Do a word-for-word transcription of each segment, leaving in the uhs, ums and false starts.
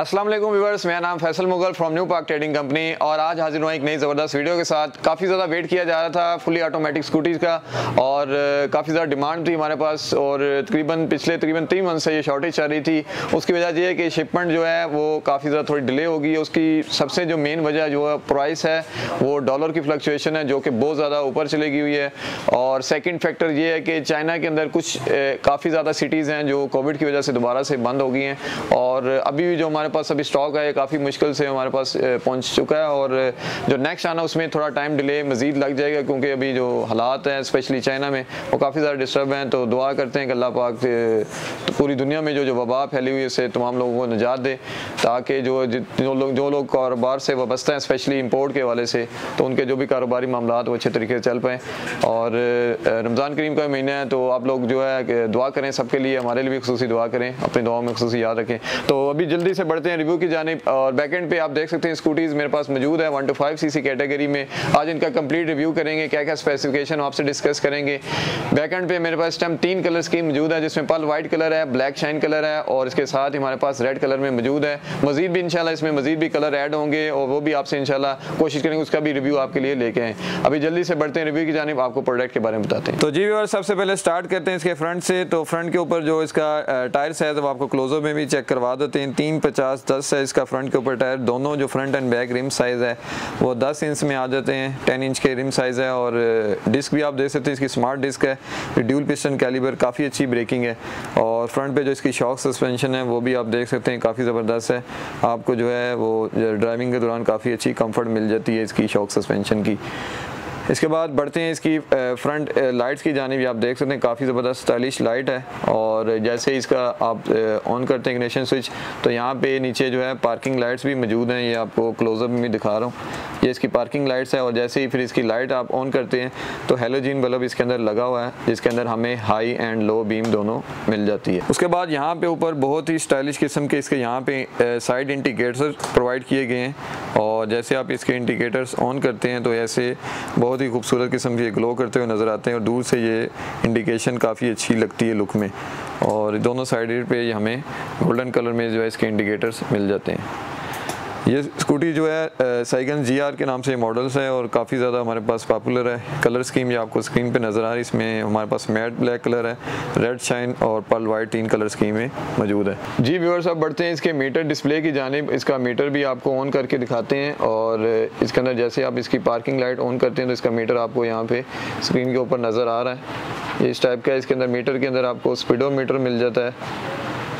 अस्सलाम वालेकुम व्यूअर्स, मेरा नाम Faisal Mughal from New Park Trading Company और आज हाजिर हुआ एक नई ज़बरदस्त वीडियो के साथ। काफ़ी ज़्यादा वेट किया जा रहा था फुली ऑटोमेटिक स्कूटीज़ का और काफ़ी ज़्यादा डिमांड थी हमारे पास और तकरीबन पिछले तकरीबन तीन मंथ से ये शॉर्टेज चल रही थी। उसकी वजह ये है कि शिपमेंट जो है वो काफ़ी ज़्यादा थोड़ी डिले हो गई है। उसकी सबसे जो मेन वजह जो है प्राइस है वो डॉलर की फ्लक्चुएशन है जो कि बहुत ज़्यादा ऊपर चली गई हुई है। और सेकेंड फैक्टर ये है कि चाइना के अंदर कुछ काफ़ी ज़्यादा सिटीज़ हैं जो कोविड की वजह से दोबारा से बंद हो गई हैं और अभी भी जो हमारे पास अभी स्टॉक है काफ़ी मुश्किल से हमारे पास पहुंच चुका है और जो नेक्स्ट आना उसमें थोड़ा टाइम डिले मज़ीद लग जाएगा क्योंकि अभी जो हालात हैं स्पेशली चाइना में वो काफ़ी ज़्यादा डिस्टर्ब हैं। तो दुआ करते हैं कि अल्लाह पाक तो पूरी दुनिया में जो जो वबा फैली हुई है इससे तमाम लोगों को निजात दे ताकि जो जो लोग जो लोग कारोबार से वाबस्ता हैं स्पेशली इंपोर्ट के हवाले से तो उनके जो भी कारोबारी मामला वो अच्छे तरीके से चल पाएँ। और रमज़ान करीम का महीना है तो आप लोग जो है दुआ करें सबके लिए, हमारे लिए भी खुसूसी दुआ करें, अपनी दुआओं में खुसूसी याद रखें। तो अभी जल्दी से बढ़ते हैं रिव्यू की जानिब और बैक एंड पे आप देख सकते हैं स्कूटीज़ मेरे पास मौजूद है one two five CC category में। आज इनका कंप्लीट रिव्यू करेंगे, क्या क्या स्पेसिफिकेशन आपसे डिस्कस करेंगे। बैक एंड पे मेरे पास टाइम तीन कलर स्कीम मौजूद है जिसमें पल वाइट कलर है, ब्लैक शाइन कलर है और इसके साथ हमारे पास रेड कलर में मौजूद है। मजीद भी इंशाल्लाह इसमें मजीद भी कलर ऐड होंगे और वो भी आपसे इंशाल्लाह कोशिश करेंगे उसका भी रिव्यू आपके लिए लेके आएँ। अभी जल्दी से बढ़ते हैं रिव्यू की जानिब, आपको प्रोडक्ट के बारे में बताते हैं। तो जी व्यूअर्स, सबसे पहले स्टार्ट करते हैं इसके फ्रंट से। तो फ्रंट के ऊपर जो इसका टायर्स है तो आपको क्लोजअप में भी चेक करवा देते हैं। तीन पचास दस है इसका फ्रंट के ऊपर टायर, दोनों जो front and back rim size है वो दस इंच में आ जाते हैं। टेन इंच के रिम साइज़ है और डिस्क भी आप देख सकते हैं इसकी स्मार्ट डिस्क है, ड्यूल पिस्टन कैलिबर, काफ़ी अच्छी ब्रेकिंग है। और फ्रंट पे जो इसकी शॉक सस्पेंशन है वो भी आप देख सकते हैं काफ़ी ज़बरदस्त है। आपको जो है वो ड्राइविंग के दौरान काफ़ी अच्छी कंफर्ट मिल जाती है इसकी शॉक सस्पेंशन की। इसके बाद बढ़ते हैं इसकी फ्रंट लाइट्स की जानिब। आप देख सकते हैं काफ़ी ज़बरदस्त स्टाइलिश लाइट है और जैसे इसका आप ऑन करते हैं इग्निशन स्विच तो यहाँ पे नीचे जो है पार्किंग लाइट्स भी मौजूद हैं। ये आपको क्लोजअप में भी दिखा रहा हूँ, ये इसकी पार्किंग लाइट्स है और जैसे ही फिर इसकी लाइट आप ऑन करते हैं तो हेलोजन बल्ब इसके अंदर लगा हुआ है जिसके अंदर हमें हाई एंड लो बीम दोनों मिल जाती है। उसके बाद यहाँ पे ऊपर बहुत ही स्टाइलिश किस्म के इसके यहाँ पे साइड इंडिकेटर्स प्रोवाइड किए गए हैं और जैसे आप इसके इंडिकेटर्स ऑन करते हैं तो ऐसे बहुत ही खूबसूरत किस्म के ग्लो करते हुए नज़र आते हैं और दूर से ये इंडिकेशन काफ़ी अच्छी लगती है लुक में। और दोनों साइड पे हमें गोल्डन कलर में जो है इसके इंडिकेटर्स मिल जाते हैं। ये स्कूटी जो है साइगन जी आर के नाम से मॉडल्स है और काफ़ी ज़्यादा हमारे पास पॉपुलर है। कलर स्कीम ये आपको स्क्रीन पे नज़र आ रही है, इसमें हमारे पास मैट ब्लैक कलर है, रेड शाइन और पर्ल वाइट तीन कलर स्कीम में मौजूद है। जी व्यूअर्स, अब बढ़ते हैं इसके मीटर डिस्प्ले की जानिब। इसका मीटर भी आपको ऑन करके दिखाते हैं और इसके अंदर जैसे आप इसकी पार्किंग लाइट ऑन करते हैं तो इसका मीटर आपको यहाँ पे स्क्रीन के ऊपर नज़र आ रहा है। इस टाइप का इसके अंदर मीटर के अंदर आपको स्पीडोमीटर मिल जाता है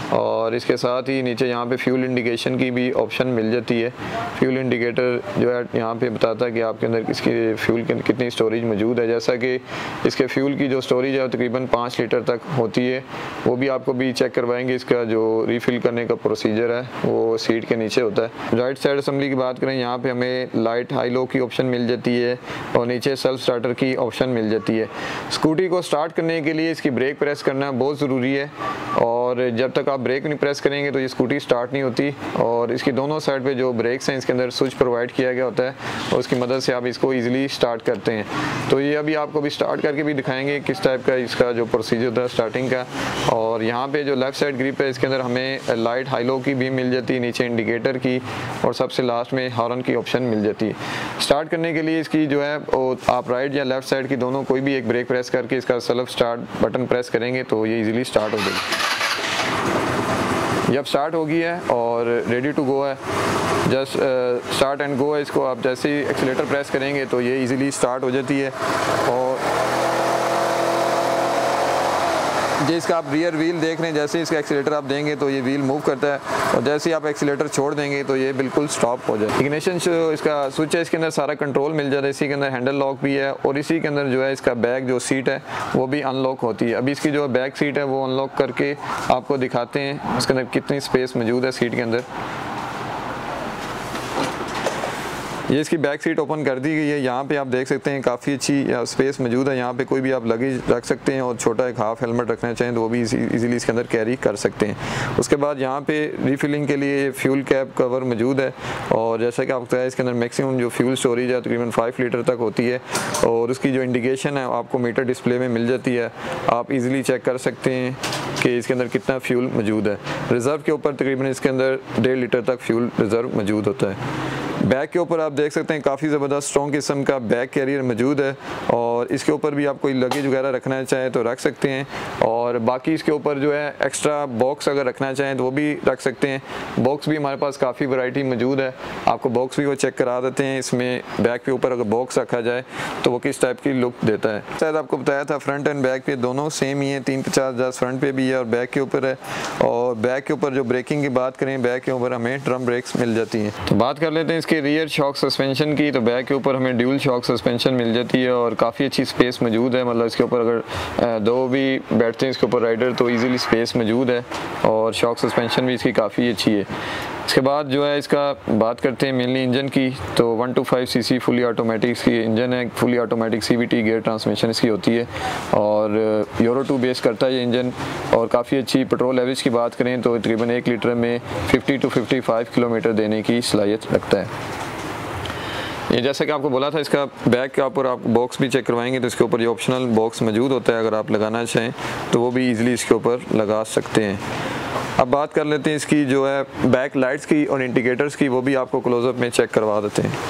और इसके साथ ही नीचे यहाँ पे फ्यूल इंडिकेशन की भी ऑप्शन मिल जाती है। फ्यूल इंडिकेटर जो है यहाँ पे बताता है कि आपके अंदर इसकी फ्यूल की कितनी स्टोरेज मौजूद है। जैसा कि इसके फ्यूल की जो स्टोरेज है तकरीबन पाँच लीटर तक होती है, वो भी आपको भी चेक करवाएंगे। इसका जो रिफ़िल करने का प्रोसीजर है वो सीट के नीचे होता है। राइट साइड असम्बली की बात करें, यहाँ पर हमें लाइट हाई लो की ऑप्शन मिल जाती है और नीचे सेल्फ स्टार्टर की ऑप्शन मिल जाती है। स्कूटी को स्टार्ट करने के लिए इसकी ब्रेक प्रेस करना बहुत ज़रूरी है और जब तक आप ब्रेक नहीं प्रेस करेंगे तो ये स्कूटी स्टार्ट नहीं होती। और इसकी दोनों साइड पे जो ब्रेक्स हैं इसके अंदर स्विच प्रोवाइड किया गया होता है और उसकी मदद से आप इसको इजीली स्टार्ट करते हैं। तो ये अभी आपको भी स्टार्ट करके भी दिखाएंगे किस टाइप का इसका जो प्रोसीजर होता है स्टार्टिंग का। और यहाँ पे जो लेफ्ट साइड ग्रिप है इसके अंदर हमें लाइट हाई लो की भी मिल जाती है, नीचे इंडिकेटर की और सबसे लास्ट में हॉर्न की ऑप्शन मिल जाती है। स्टार्ट करने के लिए इसकी जो है आप राइट या लेफ्ट साइड की दोनों कोई भी एक ब्रेक प्रेस करके इसका सेल्फ स्टार्ट बटन प्रेस करेंगे तो ये ईजिली स्टार्ट हो जाएगी। ये अब स्टार्ट हो गई है और रेडी टू गो है। जस्ट स्टार्ट एंड गो है। इसको आप जैसे ही एक्सीलेटर प्रेस करेंगे तो ये इजीली स्टार्ट हो जाती है। और जो इसका आप रियर व्हील देख रहे हैं, जैसे ही इसका एक्सीलेटर आप देंगे तो ये व्हील मूव करता है और जैसे ही आप एक्सीलेटर छोड़ देंगे तो ये बिल्कुल स्टॉप हो जाए। इग्निशन जो इसका स्विच है इसके अंदर सारा कंट्रोल मिल जाता है। इसी के अंदर हैंडल लॉक भी है और इसी के अंदर जो है इसका बैक जो सीट है वो भी अनलॉक होती है। अभी इसकी जो बैक सीट है वो अनलॉक करके आपको दिखाते हैं उसके अंदर कितनी स्पेस मौजूद है सीट के अंदर। ये इसकी बैक सीट ओपन कर दी गई है। यहाँ पे आप देख सकते हैं काफ़ी अच्छी स्पेस मौजूद है। यहाँ पे कोई भी आप लगेज रख सकते हैं और छोटा एक हाफ हेलमेट रखना चाहें तो वो भी इजीली इसके अंदर कैरी कर सकते हैं। उसके बाद यहाँ पे रीफिलिंग के लिए फ्यूल कैप कवर मौजूद है और जैसा कि आपको बताया इसके अंदर मैक्सिमम जो फ्यूल स्टोरेज है तकरीबन फाइव लीटर तक होती है और उसकी जो इंडिकेशन है आपको मीटर डिस्प्ले में मिल जाती है। आप इजीली चेक कर सकते हैं कि इसके अंदर कितना फ्यूल मौजूद है। रिज़र्व के ऊपर तकरीबन इसके अंदर डेढ़ लीटर तक फ्यूल रिज़र्व मौजूद होता है। बैक के ऊपर आप देख सकते हैं काफ़ी ज़बरदस्त स्ट्रॉन्ग किस्म का बैक कैरियर मौजूद है और इसके ऊपर भी आप कोई लगेज वगैरह रखना चाहें तो रख सकते हैं और बाकी इसके ऊपर जो है एक्स्ट्रा बॉक्स अगर रखना चाहें तो वो भी रख सकते हैं। बॉक्स भी हमारे पास काफ़ी वैरायटी मौजूद है, आपको बॉक्स भी वो चेक करा देते हैं। इसमें बैक के ऊपर अगर बॉक्स रखा जाए तो वो किस टाइप की लुक देता है। शायद आपको बताया था फ्रंट एंड बैक पे दोनों सेम ही है, तीन पचास दस फ्रंट पे भी है और बैक के ऊपर है। और बैक के ऊपर जो ब्रेकिंग की बात करें, बैक के ऊपर हमें ड्रम ब्रेक्स मिल जाती हैं। तो बात कर लेते हैं इसके रियर शॉक सस्पेंशन की। तो बैक के ऊपर हमें ड्यूल शॉक सस्पेंशन मिल जाती है और काफ़ी अच्छी स्पेस मौजूद है। मतलब इसके ऊपर अगर दो भी बैठते हैं इसके ऊपर राइडर तो इजीली स्पेस मौजूद है और शॉक सस्पेंशन भी इसकी काफ़ी अच्छी है। इसके बाद जो है इसका बात करते हैं मेनली इंजन की। तो one two five C C fully automatic की इंजन है, fully automatic C V T gear transmission इसकी होती है और यूरो टू बेस करता है ये इंजन और काफ़ी अच्छी पेट्रोल एवरेज की बात करें तो तकरीबन एक लीटर में fifty two fifty five kilometre देने की सलाहियत रखता है। ये जैसा कि आपको बोला था इसका बैक के ऊपर आप बॉक्स भी चेक करवाएंगे तो इसके ऊपर ये ऑप्शनल बॉक्स मौजूद होता है, अगर आप लगाना चाहें तो वो भी इजीली इसके ऊपर लगा सकते हैं। अब बात कर लेते हैं इसकी जो है बैक लाइट्स की और इंडिकेटर्स की, वो भी आपको क्लोजअप में चेक करवा देते हैं।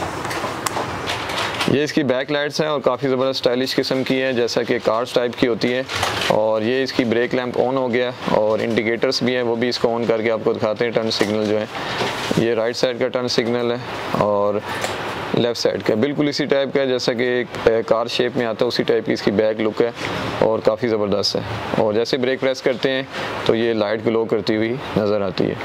ये इसकी बैक लाइट्स हैं और काफ़ी ज़बरदस्त स्टाइलिश किस्म की है जैसा कि कार्स टाइप की होती है और ये इसकी ब्रेक लैंप ऑन हो गया और इंडिकेटर्स भी हैं वो भी इसको ऑन करके आपको दिखाते हैं। टर्न सिग्नल जो है ये राइट साइड का टर्न सिग्नल है और लेफ़्ट साइड का बिल्कुल इसी टाइप का है जैसा कि एक कार शेप में आता है उसी टाइप की इसकी बैक लुक है और काफ़ी ज़बरदस्त है। और जैसे ब्रेक प्रेस करते हैं तो ये लाइट ग्लो करती हुई नज़र आती है।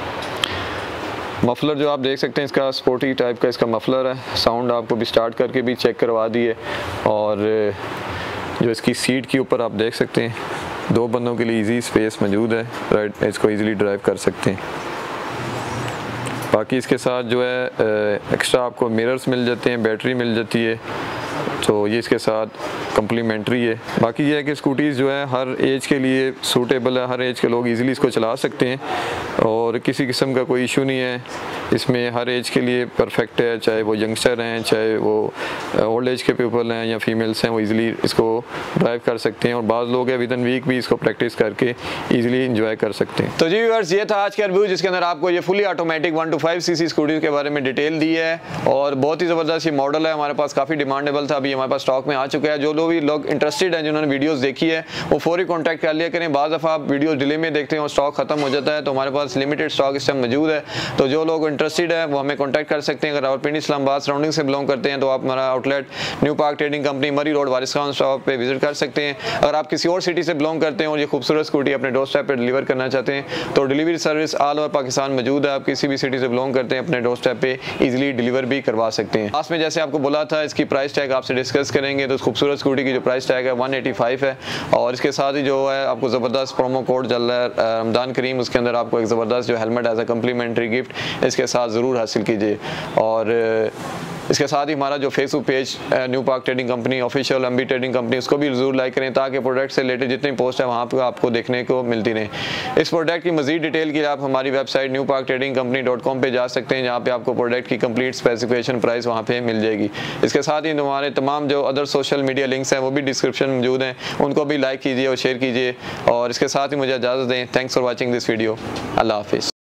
मफलर जो आप देख सकते हैं इसका स्पोर्टी टाइप का इसका मफलर है। साउंड आपको भी स्टार्ट करके भी चेक करवा दिए और जो इसकी सीट के ऊपर आप देख सकते हैं दो बंदों के लिए इजी स्पेस मौजूद है, राइट, इसको इजीली ड्राइव कर सकते हैं। बाकी इसके साथ जो है एक्स्ट्रा आपको मिरर्स मिल जाते हैं, बैटरी मिल जाती है तो ये इसके साथ कम्प्लीमेंट्री है। बाकी ये है कि स्कूटीज़ जो है हर एज के लिए सूटेबल है, हर एज के लोग इजीली इसको चला सकते हैं और किसी किस्म का कोई इशू नहीं है। इसमें हर एज के लिए परफेक्ट है, चाहे वो यंगस्टर हैं, चाहे वो ओल्ड एज के पीपल हैं या फीमेल्स हैं, वो इजीली इसको ड्राइव कर सकते हैं और बाज़ लोग हैं विद इन वीक भी इसको प्रैक्टिस करके इजीली इंजॉय कर सकते हैं। तो जी व्यूअर्स, ये था आज का रिव्यू जिसके अंदर आपको ये fully automatic one two five C C scooty के बारे में डिटेल दी है और बहुत ही ज़बरदस्त ये मॉडल है, हमारे पास काफ़ी डिमांडेबल था, अभी हमारे पास स्टॉक में आ चुका है। जो लोग भी लोग इंटरेस्टेड हैं जिन्होंने वीडियोस देखी है वो फौरी कांटेक्ट कर लिया करें। बाज़ दफ़ा आप वीडियो डिले में देखते हैं और स्टॉक खत्म हो जाता है तो हमारे पास लिमिटेड स्टॉक इस टाइम मौजूद है। तो जो लोग इंटरेस्टेड है वो हमें कांटेक्ट कर सकते हैं। अगर रावलपिंडी इस्लामाबाद सराउंडिंग से बिलोंग करते हैं तो आप हमारा outlet New Park Trading Company Murree road Waris Khan shop पे विजिट कर सकते हैं। अगर आप किसी और सिटी से बिलोंग करते हैं और ये खूबसूरत स्कूटी अपने डोर स्टेप पे डिलीवर करना चाहते हैं तो delivery service all over Pakistan मौजूद है। आप किसी भी सिटी से बिलोंग करते हैं अपने डोर स्टेप पे इजीली डिलीवर भी करवा सकते हैं। लास्ट में जैसे आपको बोला था इसकी प्राइस टैग आपसे डिस्कस करेंगे तो इस खूबसूरत स्कूटी की जो प्राइस टैग है वन एटी फाइव है और इसके साथ ही जो है आपको ज़बरदस्त प्रोमो कोड चल रहा है रमज़ान करीम, उसके अंदर आपको एक ज़बरदस्त जो helmet as a complimentary gift इसके साथ ज़रूर हासिल कीजिए। और इसके साथ ही हमारा जो Facebook page New Park Trading Company official M B trading company उसको भी जरूर लाइक करें ताकि प्रोडक्ट से रिलेटेड जितनी पोस्ट है वहाँ पर आपको देखने को मिलती रहे। इस प्रोडक्ट की मजीद डिटेल के लिए आप हमारी website New Park Trading Company dot com पर जा सकते हैं जहाँ पे आपको प्रोडक्ट की कंप्लीट स्पेसिफिकेशन प्राइस वहाँ पे मिल जाएगी। इसके साथ ही हमारे तमाम जो अदर सोशल मीडिया लिंक्स हैं वो भी डिस्क्रिप्शन में मौजूद हैं, उनको भी लाइक कीजिए और शेयर कीजिए और इसके साथ ही मुझे इजाज़त दें। Thanks for watching this video. अल्लाह हाफिज़।